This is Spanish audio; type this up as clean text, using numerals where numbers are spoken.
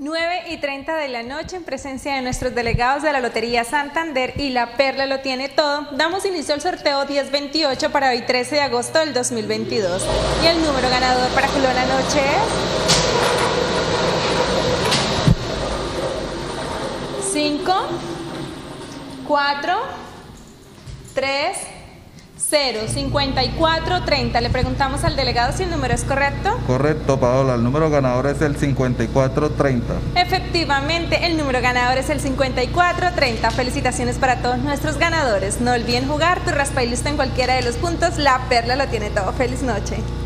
9:30 de la noche, en presencia de nuestros delegados de la Lotería Santander y La Perla lo tiene todo, damos inicio al sorteo 1028 para hoy 13 de agosto del 2022. Y el número ganador para la noche es 5, 4, 3, 0, 54, 30. Le preguntamos al delegado si el número es correcto. Correcto, Paola. El número ganador es el 5430. Efectivamente, el número ganador es el 5430. Felicitaciones para todos nuestros ganadores. No olviden jugar tu raspa y listo en cualquiera de los puntos. La Perla lo tiene todo. Feliz noche.